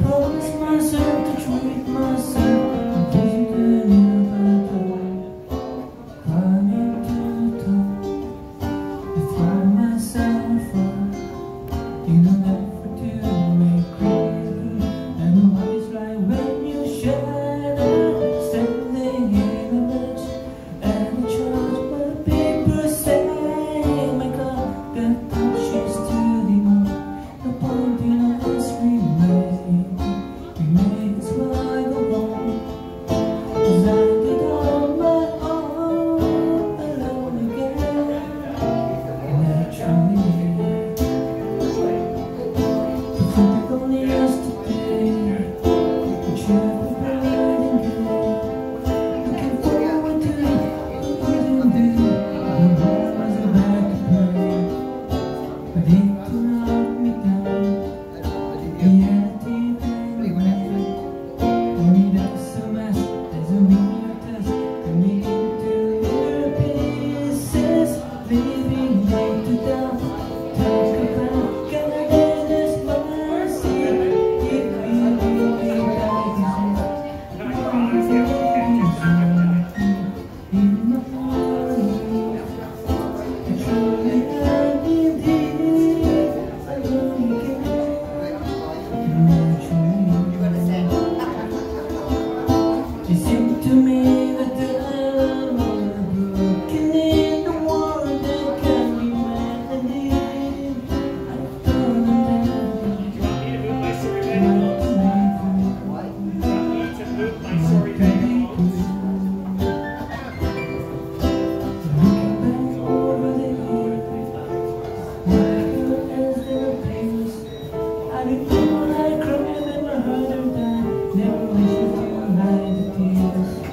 promised myself to treat myself and listen to never climbing to the top, I throw myself up in an effort to make clear. And what it's like when you shadow standing in a mess and the charge by people say, my God, that touches to the moon. The point in us remains why go on, 'cause I did on my own alone again, naturally. Only yesterday, but you were riding good. Looking forward to it, couldn't be. The world was about to play, but it knocked me down. Reality then away. Only that's a mess, there's a million tests coming into little pieces, leaving right to down. Talk about goodness, mercy. It seemed to me that the broken in the world that can be mended. I've done that. I cried and I heard her die. Never wish you to hide the tears.